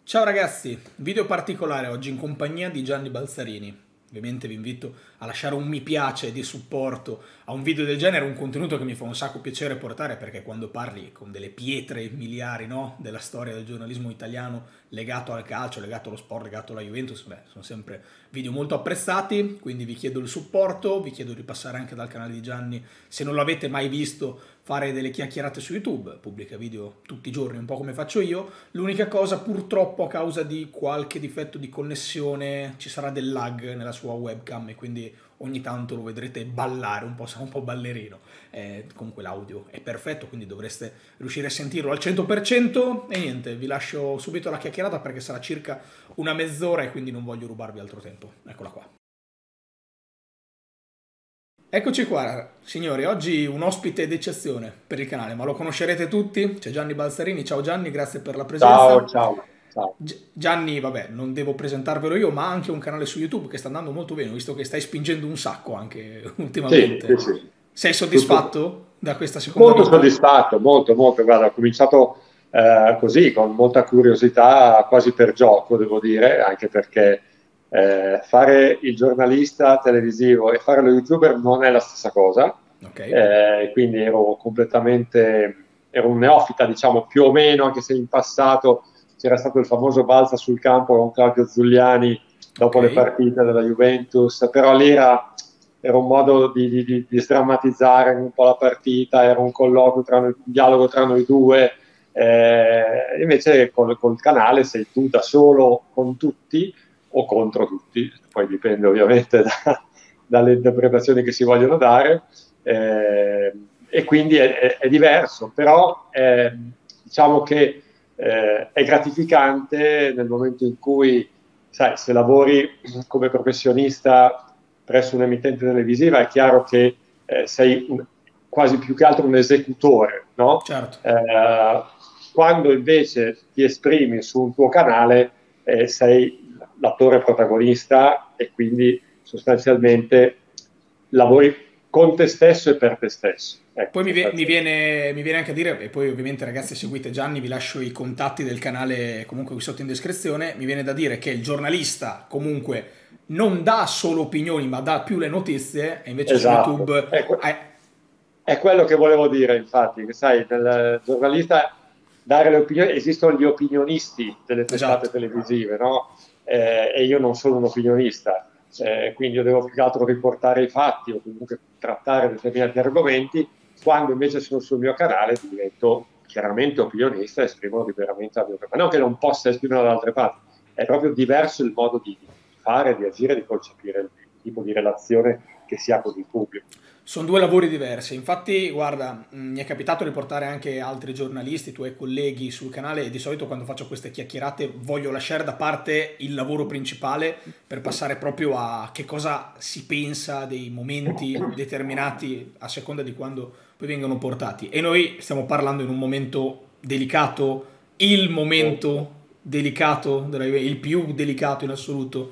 Ciao ragazzi, video particolare oggi in compagnia di Gianni Balzarini. Ovviamente vi invito a lasciare un mi piace di supporto a un video del genere, un contenuto che mi fa un sacco piacere portare perché quando parli con delle pietre miliari, no, della storia del giornalismo italiano legato al calcio, legato allo sport, legato alla Juventus, beh, sono sempre video molto apprezzati, quindi vi chiedo il supporto, vi chiedo di passare anche dal canale di Gianni se non l'avete mai visto, fare delle chiacchierate su YouTube, pubblica video tutti i giorni, un po' come faccio io. L'unica cosa, purtroppo, a causa di qualche difetto di connessione, ci sarà del lag nella sua webcam e quindi ogni tanto lo vedrete ballare un po', sarà un po' ballerino. Comunque l'audio è perfetto, quindi dovreste riuscire a sentirlo al 100%. E niente, vi lascio subito la chiacchierata perché sarà circa una mezz'ora e quindi non voglio rubarvi altro tempo. Eccola qua. Eccoci qua, signori. Oggi un ospite d'eccezione per il canale, ma lo conoscerete tutti. C'è Gianni Balzarini. Ciao Gianni, grazie per la Ciao, presenza. ciao, ciao. Gianni, vabbè, non devo presentarvelo io, ma ha anche un canale su YouTube che sta andando molto bene, visto che stai spingendo un sacco anche Sì, sì, ultimamente. sì. Sei Tutto soddisfatto da questa seconda molto vita? soddisfatto, molto, molto. Guarda, ho cominciato così, con molta curiosità, quasi per gioco, devo dire, anche perché fare il giornalista televisivo e fare lo YouTuber non è la stessa cosa. Ok. Quindi ero un neofita, diciamo, più o meno, anche se in passato c'era stato il famoso balza sul campo con Claudio Zuliani Ok. dopo le partite della Juventus, però lì era un modo di sdrammatizzare un po' la partita, era un colloquio, un dialogo tra noi due. Invece col canale sei tu da solo con tutti o contro tutti, poi dipende ovviamente dalle interpretazioni che si vogliono dare, e quindi è diverso, però diciamo che è gratificante nel momento in cui, sai, se lavori come professionista presso un'emittente televisiva è chiaro che sei quasi più che altro un esecutore, no? Certo. Quando invece ti esprimi su un tuo canale sei l'attore protagonista e quindi sostanzialmente lavori con te stesso e per te stesso. Ecco, Poi sostanzialmente. mi viene anche a dire, e poi ovviamente ragazzi seguite Gianni, vi lascio i contatti del canale comunque qui sotto in descrizione, mi viene da dire che il giornalista comunque non dà solo opinioni ma dà più le notizie e invece su Esatto. YouTube È quello che volevo dire, infatti, che sai, nel giornalista dare le opinioni, esistono gli opinionisti delle testate esatto. televisive, no? E io non sono un opinionista, quindi io devo più che altro riportare i fatti o comunque trattare determinati argomenti, quando invece sono sul mio canale divento chiaramente opinionista e esprimo liberamente la mia opinione. Ma non che non possa esprimere da altre parti, è proprio diverso il modo di fare, di agire, di concepire il tipo di relazione che si ha con il pubblico. Sono due lavori diversi, infatti guarda, mi è capitato di portare anche altri giornalisti, tuoi colleghi sul canale e di solito quando faccio queste chiacchierate voglio lasciare da parte il lavoro principale per passare proprio a che cosa si pensa dei momenti determinati a seconda di quando poi vengono portati. E noi stiamo parlando in un momento delicato, il Molto. momento delicato, il più delicato in assoluto.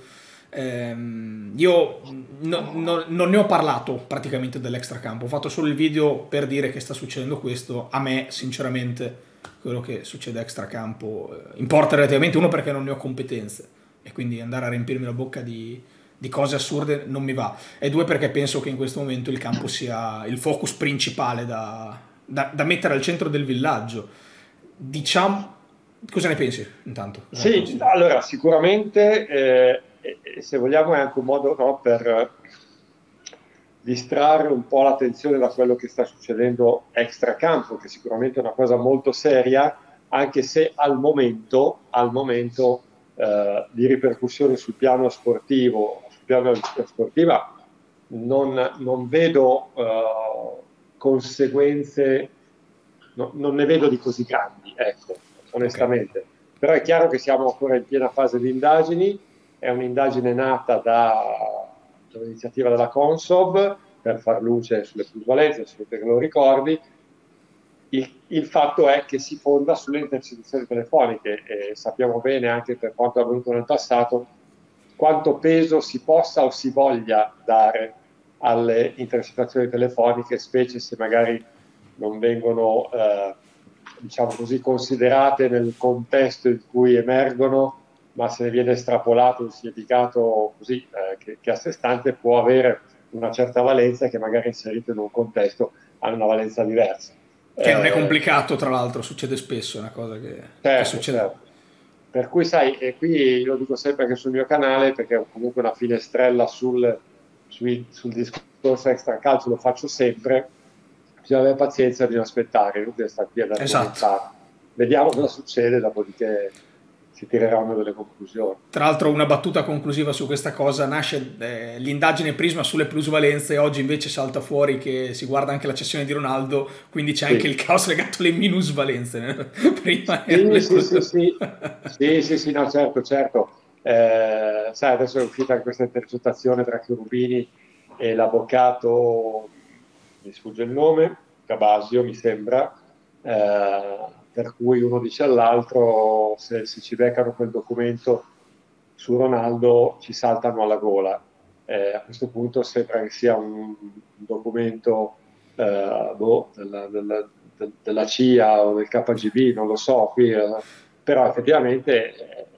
Io non ne ho parlato praticamente dell'extracampo, ho fatto solo il video per dire che sta succedendo questo. A me, sinceramente, quello che succede a extracampo importa relativamente, uno perché non ne ho competenze e quindi andare a riempirmi la bocca di cose assurde non mi va, e due perché penso che in questo momento il campo sia il focus principale da mettere al centro del villaggio. Diciamo, cosa ne pensi intanto? Cosa ne Sì, pensi? allora sicuramente, e se vogliamo, è anche un modo, no, per distrarre un po' l'attenzione da quello che sta succedendo extracampo, che sicuramente è una cosa molto seria, anche se al momento di ripercussioni sul piano sportivo, sul piano della vita sportiva, non vedo conseguenze, non ne vedo di così grandi, ecco, Ok. onestamente. Però è chiaro che siamo ancora in piena fase di indagini, è un'indagine nata dall'iniziativa della Consob per far luce sulle plusvalenze, se te lo ricordi. Il fatto è che si fonda sulle intercettazioni telefoniche e sappiamo bene anche per quanto è avvenuto nel passato quanto peso si possa o si voglia dare alle intercettazioni telefoniche, specie se magari non vengono diciamo così, considerate nel contesto in cui emergono, ma se ne viene estrapolato un significato così che a sé stante può avere una certa valenza che magari inserito in un contesto ha una valenza diversa. Che non è complicato, tra l'altro, succede spesso, è una cosa che Certo, succede. certo. Per cui, sai, e qui lo dico sempre anche sul mio canale, perché ho comunque una finestrella sul discorso extracalcio, lo faccio sempre, bisogna avere pazienza, bisogna aspettare, non bisogna stare qui ad Esatto. argomentare. Vediamo cosa succede, dopodiché si tireranno delle conclusioni. Tra l'altro una battuta conclusiva su questa cosa, nasce l'indagine Prisma sulle plusvalenze, oggi invece salta fuori che si guarda anche la cessione di Ronaldo, quindi c'è anche Sì. il caos legato alle minusvalenze. Prima erano Sì, le sì, sì, plus. sì, sì, sì, sì, no, certo, certo. Sai, adesso è uscita questa intercettazione tra Cherubini e l'avvocato, mi sfugge il nome, Cabasio, mi sembra, per cui uno dice all'altro, se ci beccano quel documento su Ronaldo, ci saltano alla gola. A questo punto sembra che sia un documento della CIA o del KGB, non lo so, qui, però effettivamente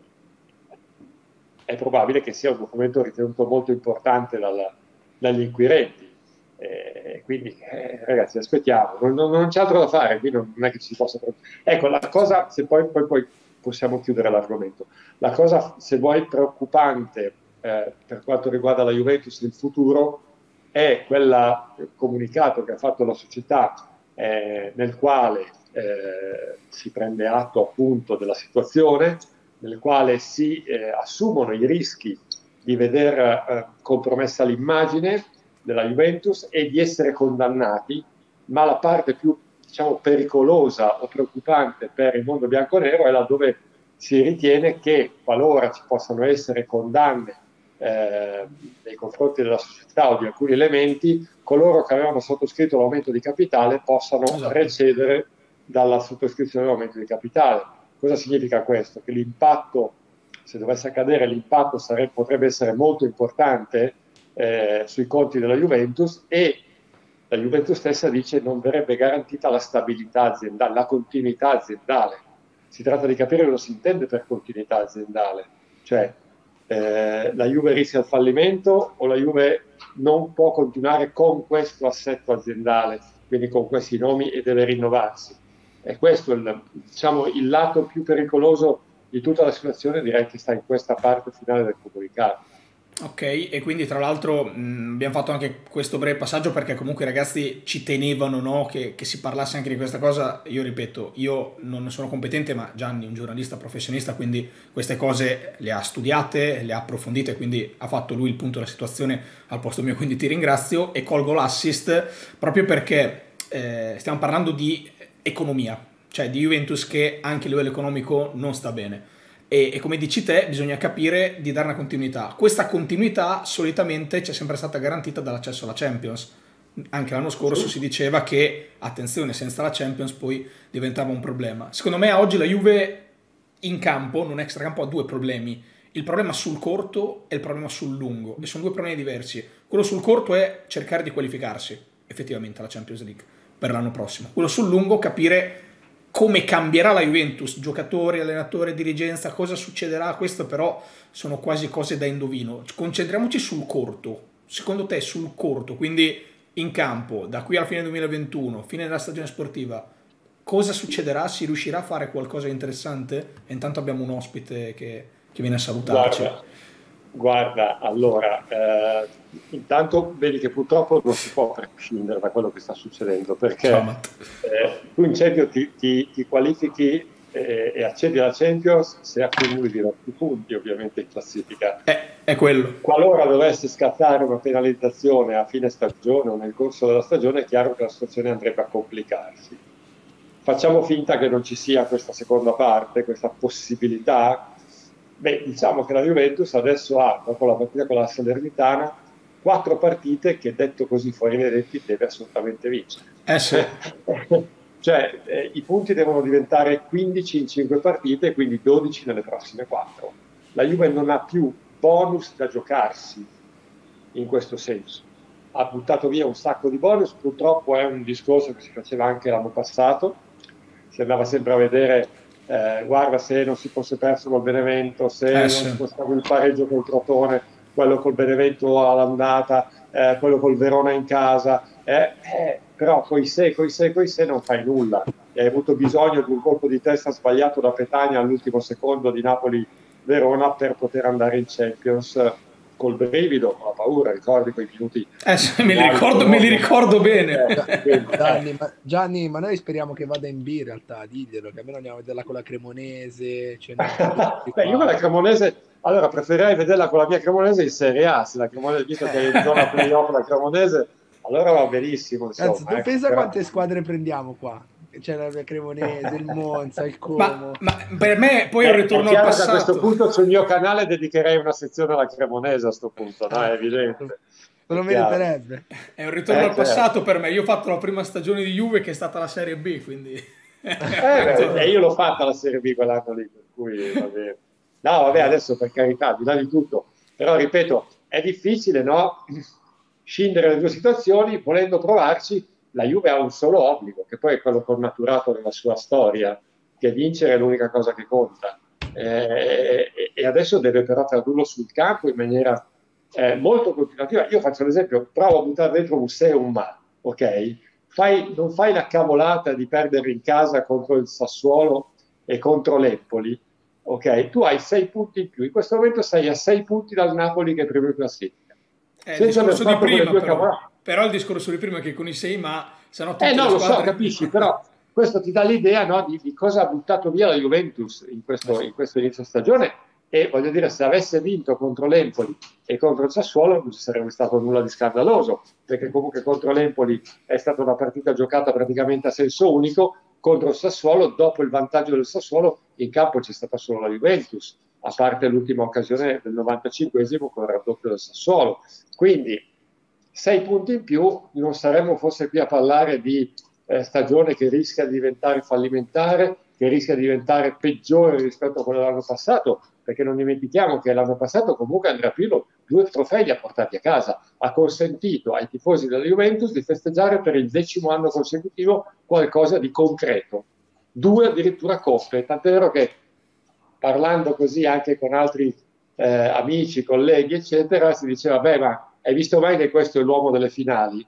è probabile che sia un documento ritenuto molto importante dagli inquirenti. Quindi, ragazzi, aspettiamo, non c'è altro da fare, qui non è che ci si possa. Ecco, la cosa, se poi possiamo chiudere l'argomento, la cosa, se vuoi, preoccupante per quanto riguarda la Juventus nel futuro è quel comunicato che ha fatto la società nel quale si prende atto appunto della situazione, nel quale si assumono i rischi di veder compromessa l'immagine della Juventus e di essere condannati, ma la parte più, diciamo, pericolosa o preoccupante per il mondo bianconero è laddove si ritiene che qualora ci possano essere condanne nei confronti della società o di alcuni elementi, coloro che avevano sottoscritto l'aumento di capitale possano Esatto. recedere dalla sottoscrizione dell'aumento di capitale. Cosa significa questo? Che l'impatto, se dovesse accadere, l'impatto potrebbe essere molto importante sui conti della Juventus, e la Juventus stessa dice non verrebbe garantita la stabilità aziendale, la continuità aziendale. Si tratta di capire cosa si intende per continuità aziendale, cioè la Juve rischia il fallimento o la Juve non può continuare con questo assetto aziendale, quindi con questi nomi, e deve rinnovarsi. E questo è diciamo, il lato più pericoloso di tutta la situazione, direi che sta in questa parte finale del comunicato. Ok, e quindi tra l'altro abbiamo fatto anche questo breve passaggio perché comunque i ragazzi ci tenevano, no, che si parlasse anche di questa cosa. Io ripeto, io non ne sono competente, ma Gianni è un giornalista professionista, quindi queste cose le ha studiate, le ha approfondite, quindi ha fatto lui il punto della situazione al posto mio, quindi ti ringrazio e colgo l'assist proprio perché stiamo parlando di economia, cioè di Juventus che anche a livello economico non sta bene. E come dici te, bisogna capire di dare una continuità. Questa continuità solitamente ci è sempre stata garantita dall'accesso alla Champions. Anche l'anno scorso si diceva che, attenzione, senza la Champions poi diventava un problema. Secondo me oggi la Juve in campo, non extracampo, ha due problemi. Il problema sul corto e il problema sul lungo. E sono due problemi diversi. Quello sul corto è cercare di qualificarsi effettivamente alla Champions League per l'anno prossimo. Quello sul lungo, capire come cambierà la Juventus, giocatori, allenatori, dirigenza, cosa succederà, questo però sono quasi cose da indovino. Concentriamoci sul corto, secondo te sul corto, quindi in campo, da qui alla fine 2021, fine della stagione sportiva, cosa succederà? Si riuscirà a fare qualcosa di interessante? E intanto abbiamo un ospite che viene a salutarci. Guarda, allora, intanto vedi che purtroppo non si può prescindere da quello che sta succedendo, Ciao perché Matt. tu in Champions ti qualifichi e accedi alla Champions se accumuli diversi punti, ovviamente in classifica. È quello. Qualora dovesse scattare una penalizzazione a fine stagione o nel corso della stagione, è chiaro che la situazione andrebbe a complicarsi. Facciamo finta che non ci sia questa seconda parte, questa possibilità. Beh, diciamo che la Juventus adesso ha, dopo la partita con la Salernitana, 4 partite che, detto così fuori dai detti, deve assolutamente vincere. Sì. Cioè, i punti devono diventare 15 in 5 partite, quindi 12 nelle prossime 4. La Juve non ha più bonus da giocarsi in questo senso. Ha buttato via un sacco di bonus, purtroppo è un discorso che si faceva anche l'anno passato. si andava sempre a vedere, guarda se non si fosse perso col Benevento, se non Sì. si fosse stato il pareggio col Crotone, quello col Benevento all'andata, quello col Verona in casa, però coi se non fai nulla. E hai avuto bisogno di un colpo di testa sbagliato da Petagna all'ultimo secondo di Napoli-Verona per poter andare in Champions col brivido, con la paura, ricordi quei minuti. Sì, me li ricordo bene. Gianni, ma noi speriamo che vada in B in realtà, diglielo, che almeno andiamo a vederla con la Cremonese. Beh, io con la Cremonese, allora preferirei vederla con la mia Cremonese in Serie A, se la Cremonese, visto che è in zona playoff la Cremonese, allora va benissimo. Insomma, anzi, tu pensa quante squadre prendiamo qua? C'è la Cremonese, il Monza, il Como. Ma per me poi il ritorno al passato. A questo punto sul mio canale dedicherei una sezione alla Cremonese a questo punto, no? È evidente. Non lo meriterebbe. È un ritorno al passato per me. Io ho fatto la prima stagione di Juve che è stata la Serie B, quindi... io l'ho fatta la Serie B quell'anno lì, per cui va bene. No, vabbè, adesso per carità, di là di tutto. Però, ripeto, è difficile, no? Scindere le due situazioni, volendo provarci. La Juve ha un solo obbligo, che poi è quello connaturato nella sua storia, che vincere è l'unica cosa che conta. E adesso deve però tradurlo sul campo in maniera molto continuativa. Io faccio l'esempio, provo a buttare dentro un se e un ma, ok? Non fai la cavolata di perdere in casa contro il Sassuolo e contro l'Empoli, ok? Tu hai 6 punti in più, in questo momento sei a 6 punti dal Napoli che è primo in classifica. Senza aver fatto quelle due cavolate. Però il discorso di prima è che con i 6 ma se no tutte no, lo squadre... so, capisci, però questo ti dà l'idea, no, di cosa ha buttato via la Juventus in questo inizio stagione, e voglio dire, se avesse vinto contro l'Empoli e contro il Sassuolo non ci sarebbe stato nulla di scandaloso, perché comunque contro l'Empoli è stata una partita giocata praticamente a senso unico, contro il Sassuolo, dopo il vantaggio del Sassuolo, in campo c'è stata solo la Juventus, a parte l'ultima occasione del 95esimo con il raddoppio del Sassuolo. Quindi 6 punti in più, non saremmo forse qui a parlare di stagione che rischia di diventare fallimentare, che rischia di diventare peggiore rispetto a quello dell'anno passato, perché non dimentichiamo che l'anno passato comunque Andrea Pirlo 2 trofei li ha portati a casa, ha consentito ai tifosi della Juventus di festeggiare per il 10° anno consecutivo qualcosa di concreto, 2 addirittura coppe, tant'è vero che parlando così anche con altri amici, colleghi eccetera, si diceva beh, ma hai visto mai che questo è l'uomo delle finali?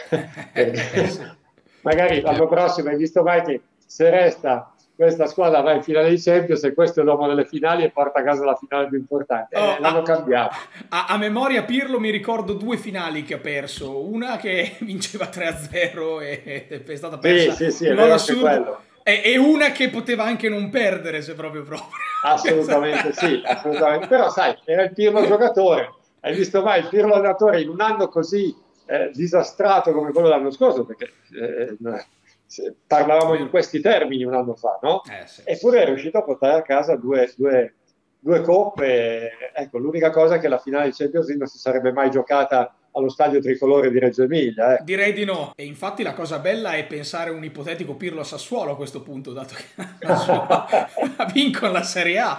Magari l'anno prossimo hai visto mai che se resta questa squadra va in finale di Champions e questo è l'uomo delle finali e porta a casa la finale più importante. L'hanno cambiato. A memoria Pirlo mi ricordo 2 finali che ha perso, una che vinceva 3-0 e è stata persa sì, è vero anche quello. E una che poteva anche non perdere se proprio. Assolutamente sì, assolutamente. Però sai, era il Pirlo giocatore. Hai visto mai il Pirlo allenatore in un anno così disastrato come quello dell'anno scorso? Perché parlavamo in questi termini un anno fa, no? Sì. Eppure è riuscito a portare a casa due coppe. Ecco, l'unica cosa è che la finale di Champions League non si sarebbe mai giocata allo stadio tricolore di Reggio Emilia. Direi di no. E infatti la cosa bella è pensare a un ipotetico Pirlo a Sassuolo a questo punto, dato che vincono la Serie A.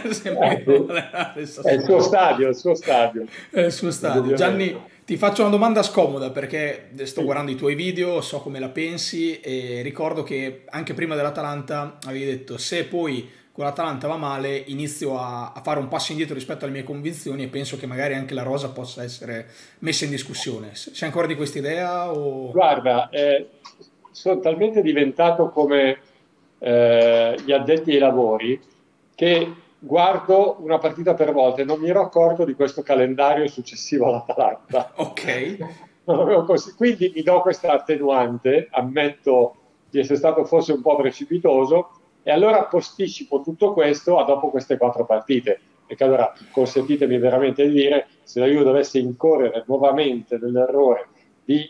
È il suo stadio, È il suo stadio. Gianni, ti faccio una domanda scomoda perché sto guardando i tuoi video, so come la pensi e ricordo che anche prima dell'Atalanta avevi detto se poi con l'Atalanta va male inizio a fare un passo indietro rispetto alle mie convinzioni e penso che magari anche la rosa possa essere messa in discussione. Sei ancora di questa idea? O... Guarda, sono talmente diventato come gli addetti ai lavori che guardo una partita per volta e non mi ero accorto di questo calendario successivo all'Atalanta. Ok. Quindi mi do questa attenuante, ammetto di essere stato forse un po' precipitoso, e allora posticipo tutto questo a dopo queste 4 partite, perché allora consentitemi veramente di dire, se la Juve dovesse incorrere nuovamente nell'errore di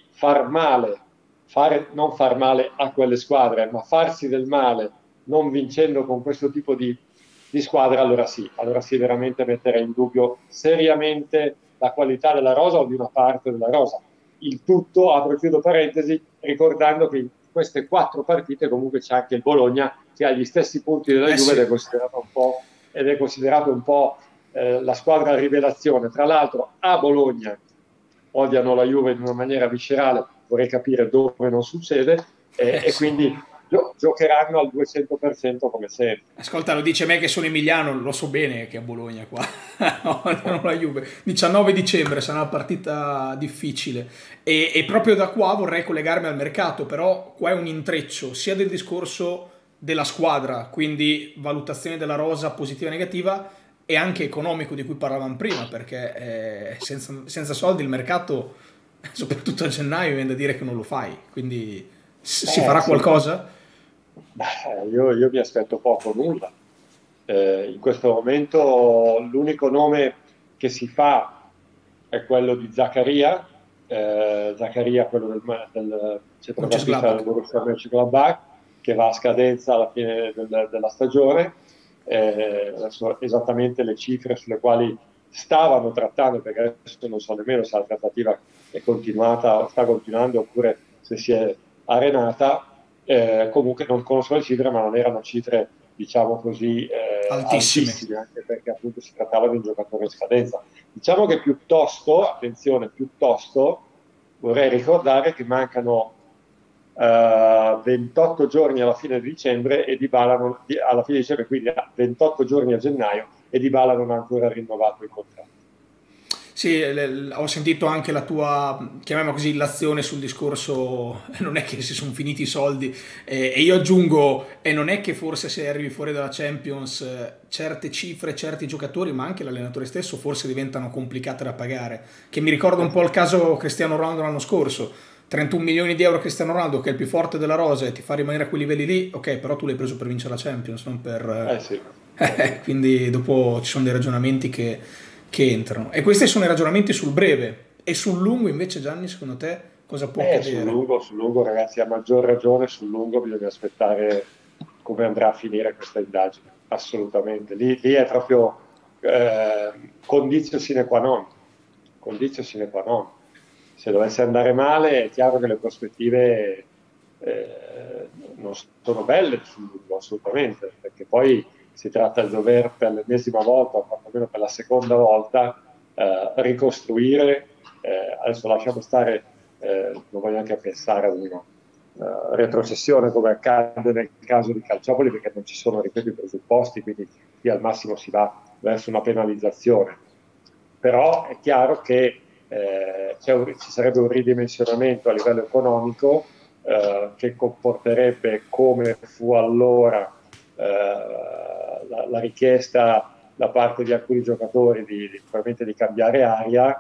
non far male a quelle squadre, ma farsi del male non vincendo con questo tipo di squadra, allora sì, veramente metterei in dubbio seriamente la qualità della rosa o di una parte della rosa. Il tutto, apro e chiudo parentesi, ricordando che in queste 4 partite comunque c'è anche il Bologna che ha gli stessi punti della Juve ed è considerato un po' la squadra rivelazione. Tra l'altro a Bologna odiano la Juve in una maniera viscerale, vorrei capire dove non succede, e quindi giocheranno al 200% come sempre. Ascolta, lo dice me che sono emiliano, lo so bene che a Bologna qua. No, non la Juve. 19 dicembre sarà una partita difficile. E proprio da qua vorrei collegarmi al mercato, però qua è un intreccio sia del discorso della squadra, quindi valutazione della rosa positiva e negativa, e anche economico di cui parlavamo prima, perché senza soldi il mercato, soprattutto a gennaio, viene da dire che non lo fai. Quindi si farà Sì. qualcosa? Io mi aspetto poco, nulla. In questo momento l'unico nome che si fa è quello di Zaccaria, quello del centrocampista del Borussia Mönchengladbach, che va a scadenza alla fine della stagione. Adesso esattamente le cifre sulle quali stavano trattando, perché adesso non so nemmeno se la trattativa è continuata o sta continuando oppure se si è arenata. Comunque non conosco le cifre, ma non erano cifre, diciamo così, altissime, anche perché appunto si trattava di un giocatore in scadenza. Diciamo che piuttosto, attenzione, vorrei ricordare che mancano 28 giorni alla fine di dicembre e alla fine di dicembre, quindi 28 giorni a gennaio, e Dybala non ha ancora rinnovato il contratto. Sì, ho sentito anche la tua, chiamiamola così, illazione sul discorso, non è che si sono finiti i soldi, e io aggiungo, e non è che forse se arrivi fuori dalla Champions certe cifre, certi giocatori, ma anche l'allenatore stesso forse diventano complicate da pagare, che mi ricorda un po' il caso Cristiano Ronaldo l'anno scorso, 31 milioni di euro Cristiano Ronaldo, che è il più forte della rosa e ti fa rimanere a quei livelli lì, ok, però tu l'hai preso per vincere la Champions, non per... Sì. Quindi dopo ci sono dei ragionamenti che entrano. E questi sono i ragionamenti sul breve. E sul lungo invece, Gianni, secondo te cosa può accadere? Sul lungo, ragazzi, a maggior ragione sul lungo bisogna aspettare come andrà a finire questa indagine, assolutamente. Lì è proprio condizio sine qua non. Se dovesse andare male è chiaro che le prospettive non sono belle sul lungo, assolutamente, perché poi si tratta di dover per l'ennesima volta, o quantomeno per la seconda volta, ricostruire. Adesso lasciamo stare, non voglio neanche pensare ad una retrocessione come accade nel caso di Calciopoli, perché non ci sono, ripeto, i presupposti, quindi qui al massimo si va verso una penalizzazione. Però è chiaro che ci sarebbe un ridimensionamento a livello economico che comporterebbe, come fu allora, la richiesta da parte di alcuni giocatori probabilmente di cambiare aria,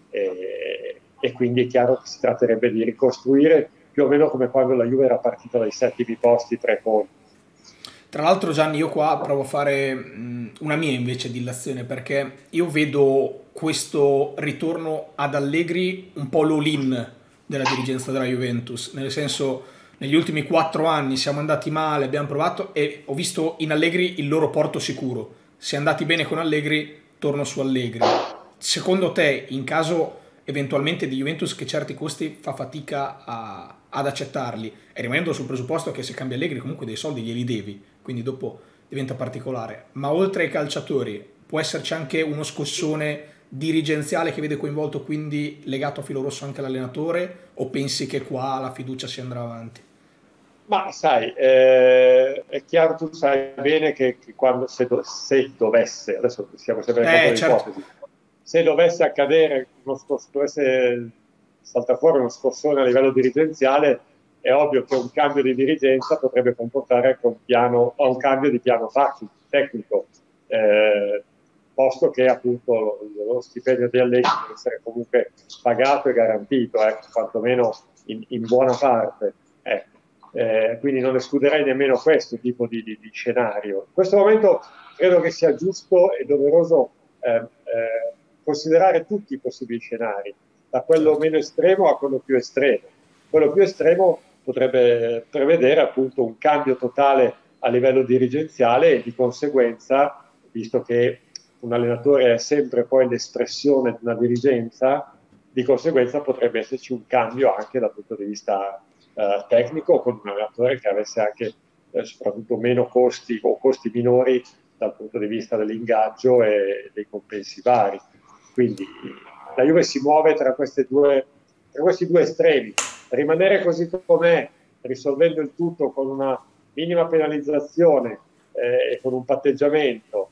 e quindi è chiaro che si tratterebbe di ricostruire più o meno come quando la Juve era partita dai settimi posti, 3 punti. Tra l'altro, Gianni, io qua provo a fare una mia invece di illazione, perché io vedo questo ritorno ad Allegri un po' l'all-in della dirigenza della Juventus, nel senso, negli ultimi 4 anni siamo andati male, abbiamo provato e ho visto in Allegri il loro porto sicuro. Se andati bene con Allegri, torno su Allegri. Secondo te, in caso eventualmente di Juventus che certi costi fa fatica ad accettarli, e rimanendo sul presupposto che se cambia Allegri comunque dei soldi glieli devi, quindi dopo diventa particolare, ma oltre ai calciatori può esserci anche uno scossone dirigenziale che vede coinvolto, quindi legato a filo rosso anche l'allenatore, o pensi che qua la fiducia si andrà avanti? Ma sai, è chiaro, tu sai bene che quando se dovesse, adesso siamo sempre in campo di ipotesi, se dovesse accadere, dovesse saltare fuori uno scossone a livello dirigenziale, è ovvio che un cambio di dirigenza potrebbe comportare un cambio di piano tecnico, posto che appunto lo stipendio di Allegri deve essere comunque pagato e garantito, quantomeno in buona parte. Quindi non escluderei nemmeno questo tipo di scenario. In questo momento credo che sia giusto e doveroso considerare tutti i possibili scenari, da quello meno estremo a quello più estremo. Quello più estremo potrebbe prevedere appunto un cambio totale a livello dirigenziale e di conseguenza, visto che un allenatore è sempre poi l'espressione di una dirigenza, di conseguenza potrebbe esserci un cambio anche dal punto di vista tecnico, con un allenatore che avesse anche soprattutto meno costi o costi minori dal punto di vista dell'ingaggio e dei compensi vari. Quindi la Juve si muove tra questi due estremi. Rimanere così com'è risolvendo il tutto con una minima penalizzazione e con un patteggiamento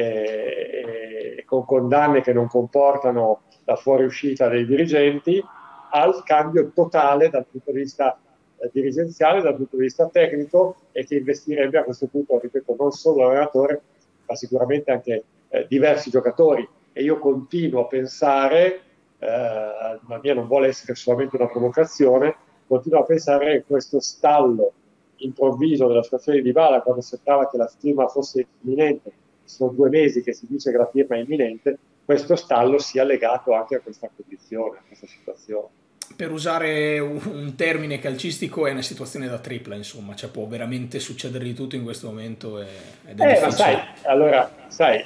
e con condanne che non comportano la fuoriuscita dei dirigenti, al cambio totale dal punto di vista dirigenziale, dal punto di vista tecnico, e che investirebbe a questo punto, ripeto, non solo l'allenatore, ma sicuramente anche diversi giocatori. E io continuo a pensare, la mia non vuole essere solamente una provocazione, continuo a pensare che questo stallo improvviso della situazione di Dybala, quando sembrava che la firma fosse imminente, sono 2 mesi che si dice che la firma è imminente, questo stallo sia legato anche a questa condizione, a questa situazione. Per usare un termine calcistico, è una situazione da tripla, insomma, cioè può veramente succedere di tutto in questo momento ed è difficile. Ma sai, allora, sai,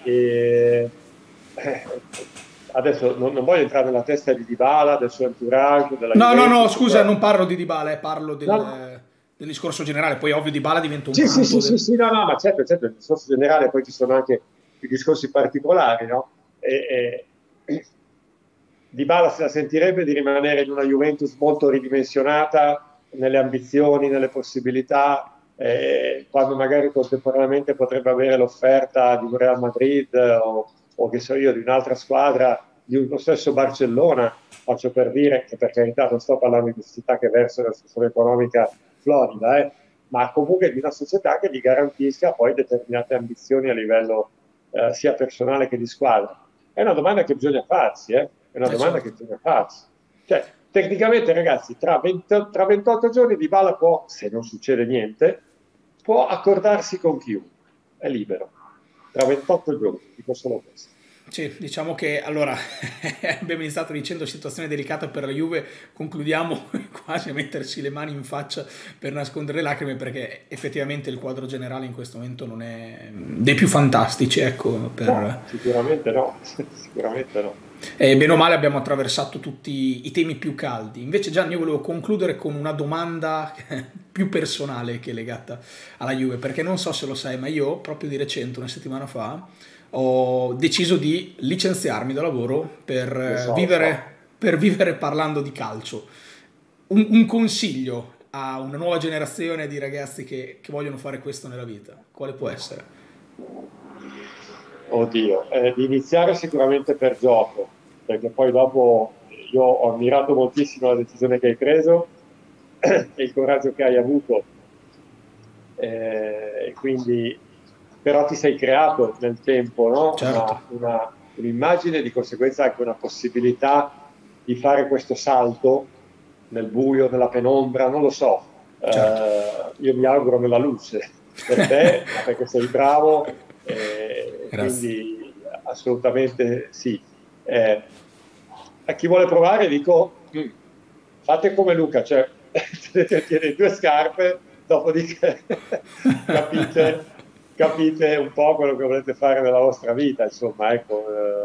adesso non voglio entrare nella testa di Dybala, del suo entourage, della Juventus. No, scusa, non parlo di Dybala, parlo del discorso generale. Poi ovvio Dybala diventa un punto sì, no, ma certo, il discorso generale, poi ci sono anche i discorsi particolari, no? Dybala se la sentirebbe di rimanere in una Juventus molto ridimensionata nelle ambizioni, nelle possibilità, quando magari contemporaneamente potrebbe avere l'offerta di un Real Madrid o che so io, di un'altra squadra, di uno stesso Barcellona, faccio per dire, che per carità non sto parlando di società che versano la situazione economica florida, ma comunque di una società che gli garantisca poi determinate ambizioni a livello sia personale che di squadra. È una domanda che bisogna farsi, È una domanda che bisogna farsi. Cioè, tecnicamente, ragazzi, tra 28 giorni Dybala può, se non succede niente, può accordarsi con chiunque. È libero. Tra 28 giorni, dico solo questo. Sì, diciamo che allora abbiamo iniziato dicendo situazione delicata per la Juve, concludiamo quasi a metterci le mani in faccia per nascondere le lacrime, perché effettivamente il quadro generale in questo momento non è dei più fantastici, ecco. No, sicuramente no, sicuramente no. E bene o male abbiamo attraversato tutti i temi più caldi. Invece Gianni, io volevo concludere con una domanda più personale che è legata alla Juve, perché non so se lo sai, ma io proprio di recente, una settimana fa, ho deciso di licenziarmi da lavoro per vivere parlando di calcio. Un consiglio a una nuova generazione di ragazzi che vogliono fare questo nella vita, quale può essere? Oddio, di iniziare sicuramente per gioco, perché poi dopo io ho ammirato moltissimo la decisione che hai preso e il coraggio che hai avuto, e quindi però ti sei creato nel tempo, no? Certo. Un'immagine, di conseguenza anche una possibilità di fare questo salto nel buio, nella penombra, non lo so. Certo. Io mi auguro nella luce per te, perché sei bravo, quindi assolutamente sì. A chi vuole provare dico, fate come Luca, cioè tenete 2 scarpe, dopodiché capite un po' quello che volete fare nella vostra vita, insomma, ecco.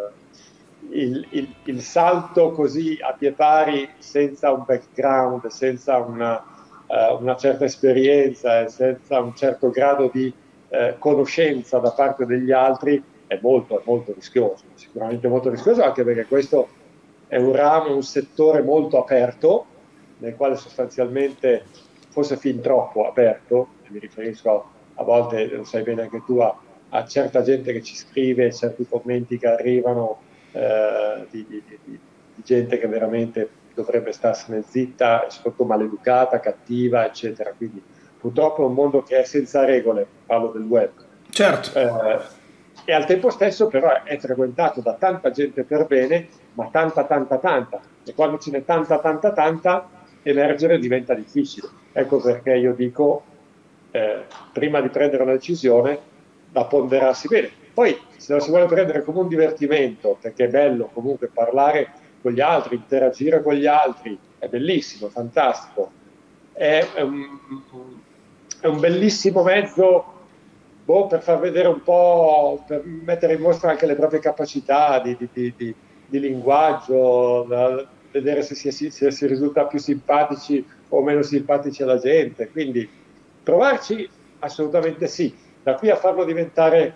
Il salto così a pie pari, senza un background, senza una certa esperienza e senza un certo grado di conoscenza da parte degli altri, è molto rischioso, sicuramente molto rischioso, anche perché questo è un ramo, un settore molto aperto, nel quale sostanzialmente, forse fin troppo aperto, mi riferisco a volte, lo sai bene anche tu, a certa gente che ci scrive, certi commenti che arrivano di gente che veramente dovrebbe starsene zitta, soprattutto maleducata, cattiva, eccetera. Quindi purtroppo è un mondo che è senza regole, parlo del web. Certo. E al tempo stesso però è frequentato da tanta gente per bene, ma tanta. E quando ce n'è tanta, emergere diventa difficile. Ecco perché io dico, prima di prendere una decisione, da ponderarsi bene. Poi, se lo si vuole prendere come un divertimento, perché è bello comunque parlare con gli altri, interagire con gli altri, è bellissimo, fantastico. È un bellissimo mezzo per far vedere un po', per mettere in mostra anche le proprie capacità di linguaggio, vedere se si risulta più simpatici o meno simpatici alla gente. Quindi provarci assolutamente sì. Da qui a farlo diventare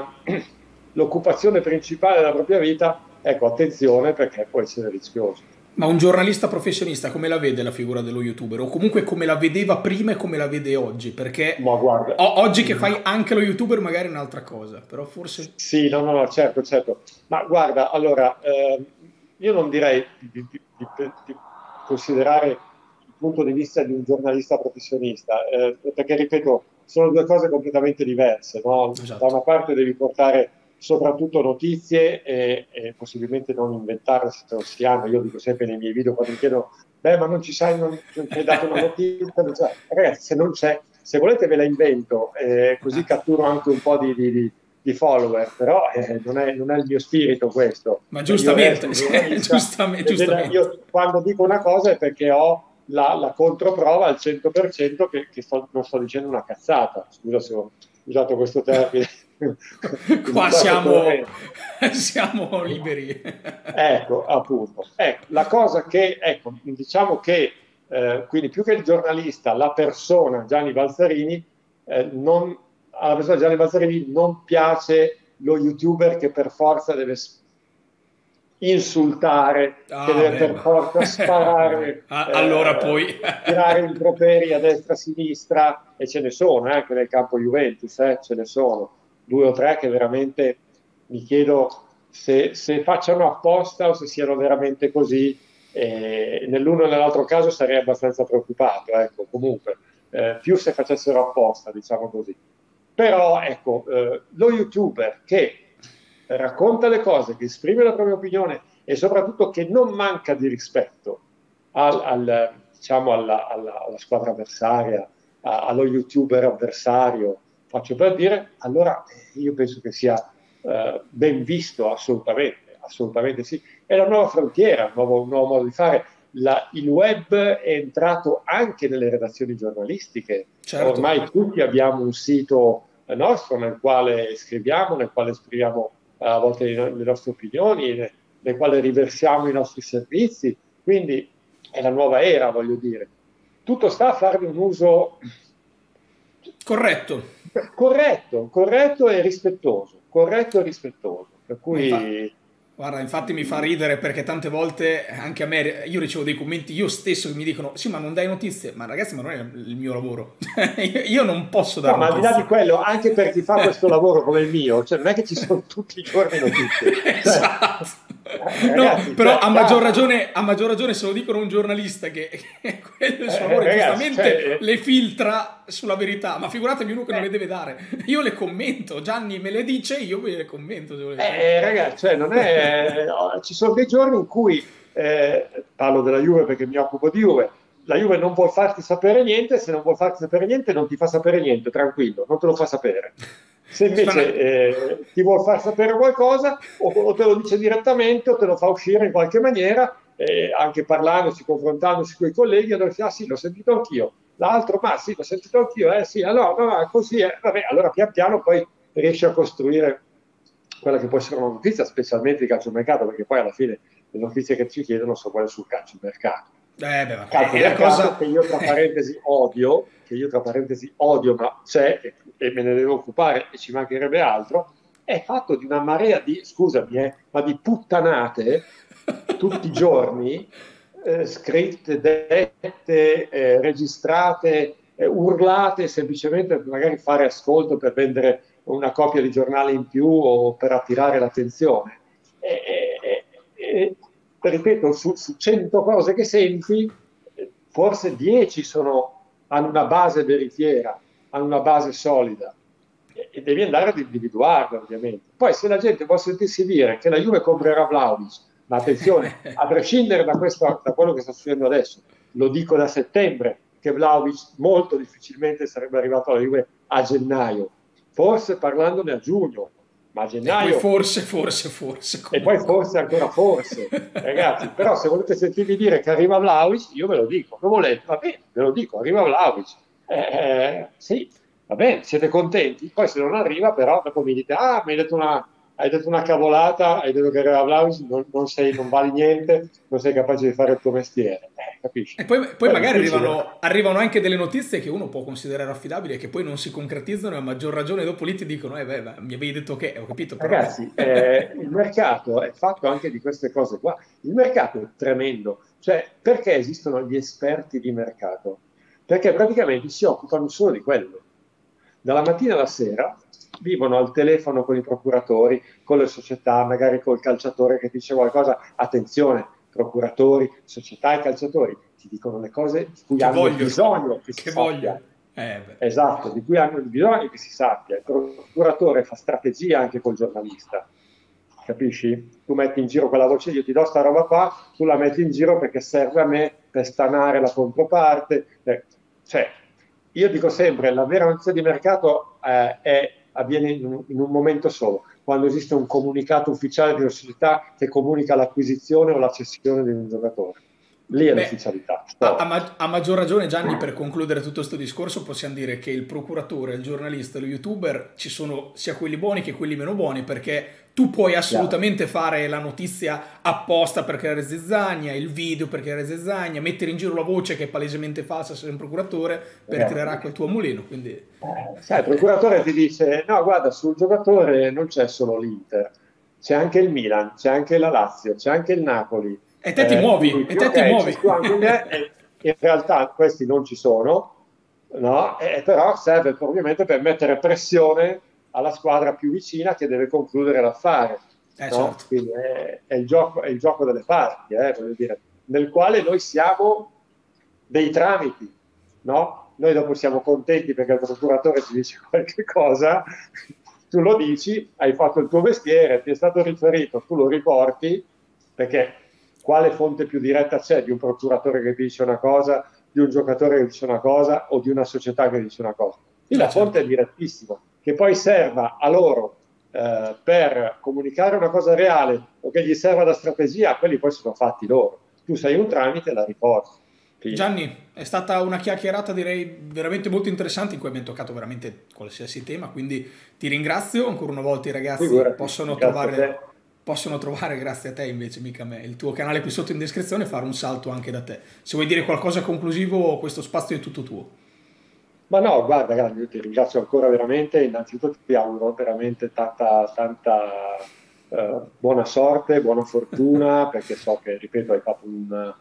l'occupazione principale della propria vita, ecco, attenzione, perché può essere rischioso. Ma un giornalista professionista come la vede la figura dello youtuber? O comunque come la vedeva prima e come la vede oggi? Perché Ma guarda, oggi che fai anche lo youtuber magari è un'altra cosa, però forse... sì, no, no, no, certo, certo. Ma guarda, allora, io non direi di considerare il punto di vista di un giornalista professionista, perché ripeto, sono due cose completamente diverse, no? Da Esatto. una parte devi portare soprattutto notizie e possibilmente non inventarle se non si hanno. Io dico sempre nei miei video quando mi chiedono, beh, ma non ci sai, non ci hai dato una notizia, non c'è. Ragazzi, se non c'è, se volete ve la invento, così catturo anche un po' di follower, però non è il mio spirito questo. Ma Cioè, io resto giustamente, un giornalista, giustamente. io quando dico una cosa è perché ho la controprova al 100% che non sto dicendo una cazzata. Scusa se ho usato questo termine. Qua siamo liberi. Ecco, appunto. Ecco, la cosa che, ecco, diciamo che quindi più che il giornalista, la persona Gianni Balzarini, alla persona Gianni Balzarini non piace lo youtuber che per forza deve insultare, che deve per Beh. forza sparare, Allora poi... tirare improperi a destra e a sinistra, e ce ne sono anche nel campo Juventus, ce ne sono 2 o 3 che veramente mi chiedo se facciano apposta o se siano veramente così. Nell'uno e nell'altro caso sarei abbastanza preoccupato, ecco, comunque, più se facessero apposta, diciamo così. Però, ecco, lo youtuber che racconta le cose, che esprime la propria opinione e soprattutto che non manca di rispetto diciamo alla squadra avversaria, allo youtuber avversario, faccio per dire, allora io penso che sia ben visto assolutamente, assolutamente sì. È la nuova frontiera, un nuovo modo di fare. Il web è entrato anche nelle redazioni giornalistiche. Certo. Ormai tutti abbiamo un sito nostro nel quale scriviamo, nel quale esprimiamo a volte le nostre opinioni, nel quale riversiamo i nostri servizi. Quindi è la nuova era, voglio dire. Tutto sta a farne un uso corretto. Corretto e rispettoso. Corretto e rispettoso. Per cui... Guarda, infatti mi fa ridere perché tante volte anche a me, io ricevo dei commenti io stesso che mi dicono sì ma non dai notizie, ma ragazzi ma non è il mio lavoro, io non posso dare notizie. Ma al di là di quello, anche per chi fa questo lavoro come il mio, cioè non è che ci sono tutti i giorni notizie. Esatto. Ragazzi, no, però a maggior ragione se lo dicono un giornalista che quello è il suo lavoro, giustamente le filtra sulla verità, ma figuratevi uno che non le deve dare, io le commento, Gianni me le dice, io le commento. Ragazzi, cioè non è, ci sono dei giorni in cui parlo della Juve perché mi occupo di Juve, la Juve non vuol farti sapere niente, se non vuol farti sapere niente non ti fa sapere niente, tranquillo, non te lo fa sapere. Se invece ti vuol far sapere qualcosa o te lo dice direttamente o te lo fa uscire in qualche maniera, anche parlandosi, confrontandosi con i colleghi, allora dice, ah sì, l'ho sentito anch'io, l'altro, ma sì, l'ho sentito anch'io, sì, allora no, così è, vabbè, allora pian piano poi riesci a costruire quella che può essere una notizia, specialmente di calciomercato, perché poi alla fine le notizie che ci chiedono sono quelle sul calciomercato. Cosa... che io tra parentesi odio, ma c'è e me ne devo occupare e ci mancherebbe altro, è fatto di una marea di, scusami, ma di puttanate tutti i giorni, scritte, dette, registrate, urlate, semplicemente per magari fare ascolto per vendere una copia di giornale in più o per attirare l'attenzione. Ripeto, su 100 cose che senti, forse 10 hanno una base veritiera, hanno una base solida e devi andare ad individuarla, ovviamente. Poi se la gente può sentirsi dire che la Juve comprerà Vlahovic, ma attenzione, a prescindere da quello che sta succedendo adesso, lo dico da settembre, che Vlahovic molto difficilmente sarebbe arrivato alla Juve a gennaio, forse parlandone a giugno, ma a gennaio... E poi forse. E poi forse ancora forse. Ragazzi, però se volete sentirmi dire che arriva Vlahovic, io ve lo dico. Lo volete? Va bene, ve lo dico, arriva Vlahovic. Sì, va bene, siete contenti? Poi se non arriva, però dopo mi dite, mi hai detto hai detto una cavolata, hai detto che era Vlahovic, non vali niente, non sei capace di fare il tuo mestiere, capisci? E poi È magari difficile. arrivano anche delle notizie che uno può considerare affidabili e che poi non si concretizzano e a maggior ragione dopo lì ti dicono, beh, mi avevi detto che, ho capito, però... Ragazzi, il mercato è fatto anche di queste cose qua. Il mercato è tremendo. Cioè, perché esistono gli esperti di mercato? Perché praticamente si occupano solo di quello. Dalla mattina alla sera vivono al telefono con i procuratori, con le società, magari col calciatore che dice qualcosa. Attenzione, procuratori, società e calciatori ti dicono le cose di cui Che hanno vogliono, bisogno che si che sappia. vogliono. Beh. Esatto, di cui hanno bisogno che si sappia. Il procuratore fa strategia anche col giornalista, capisci? Tu metti in giro quella voce, io ti do sta roba qua, tu la metti in giro perché serve a me per stanare la controparte. Cioè, io dico sempre, la vera nozione di mercato avviene in un momento solo, quando esiste un comunicato ufficiale di una società che comunica l'acquisizione o la cessione di un giocatore. Lì è Beh, l'ufficialità. a maggior ragione, Gianni, per concludere tutto questo discorso, possiamo dire che il procuratore, il giornalista e lo youtuber ci sono sia quelli buoni che quelli meno buoni, perché tu puoi Chiaro. assolutamente fare la notizia apposta per creare zizzania, il video per creare zizzania, mettere in giro la voce che è palesemente falsa se sei un procuratore per tirare acqua al tuo mulino. Quindi... Sai, il procuratore ti dice: no, guarda, sul giocatore non c'è solo l'Inter, c'è anche il Milan, c'è anche la Lazio, c'è anche il Napoli. E te ti Tu muovi, e dici: te ti ok, muovi. ci sono anche me, e in realtà questi non ci sono, no? Però serve ovviamente per mettere pressione alla squadra più vicina che deve concludere l'affare, no? Certo. Quindi è il gioco delle parti, voglio dire, nel quale noi siamo dei tramiti, no? Noi dopo siamo contenti perché il procuratore ci dice qualche cosa, tu lo dici, hai fatto il tuo mestiere, ti è stato riferito, tu lo riporti, perché quale fonte più diretta c'è di un procuratore che dice una cosa, di un giocatore che dice una cosa o di una società che dice una cosa? Qui la fonte Certo. è direttissima, che poi serva a loro per comunicare una cosa reale o che gli serva da strategia, quelli poi sono fatti loro. Tu sei un tramite e la riporti. Fine. Gianni, è stata una chiacchierata direi veramente molto interessante in cui abbiamo toccato veramente qualsiasi tema, quindi ti ringrazio ancora una volta. I ragazzi Figurati, grazie a te. possono trovare, grazie a te invece, mica a me, il tuo canale qui sotto in descrizione e fare un salto anche da te. Se vuoi dire qualcosa conclusivo, questo spazio è tutto tuo. Ma no, guarda, io ti ringrazio ancora veramente. Innanzitutto ti auguro veramente tanta buona sorte, buona fortuna, perché so che, ripeto, hai fatto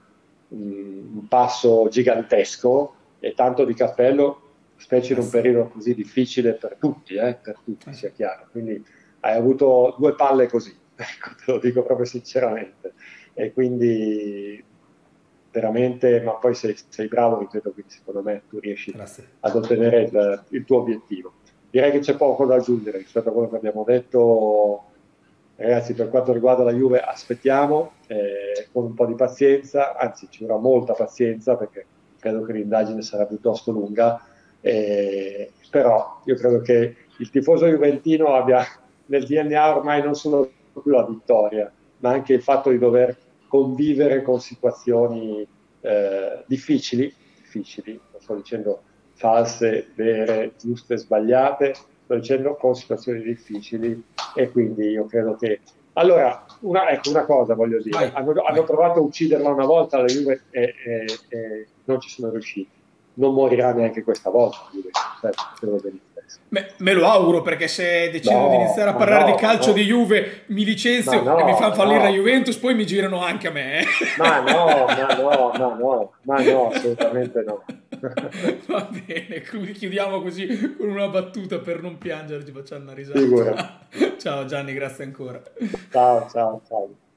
un passo gigantesco e tanto di cappello, specie in un Grazie. periodo così difficile per tutti, sia chiaro. Quindi hai avuto due palle così, ecco, te lo dico proprio sinceramente. E quindi veramente, ma poi sei bravo, ripeto, quindi secondo me tu riesci Grazie. ad ottenere il tuo obiettivo. Direi che c'è poco da aggiungere rispetto a quello che abbiamo detto. Ragazzi, per quanto riguarda la Juve, aspettiamo con un po' di pazienza, anzi ci vorrà molta pazienza perché credo che l'indagine sarà piuttosto lunga, però io credo che il tifoso juventino abbia nel DNA ormai non solo più la vittoria, ma anche il fatto di dover convivere con situazioni difficili, non sto dicendo false, vere, giuste, sbagliate, sto dicendo con situazioni difficili e quindi io credo che... Allora, ecco, una cosa voglio dire, Vai, hanno vai. provato a ucciderla una volta la Juve e non ci sono riusciti. Non morirà neanche questa volta, Juve, credo benissimo. Me lo auguro perché se decido di No, iniziare a ma parlare di no, ma calcio di no, Juve mi ma licenzio e mi no, fanno ma fallire la no. Juventus, poi mi girano anche a me. Ma no, ma no, ma no, ma no, assolutamente no. Va bene, chiudiamo così con una battuta per non piangere, ci facciamo una Figurati. risata. Ciao Gianni, grazie ancora. Ciao, ciao, ciao.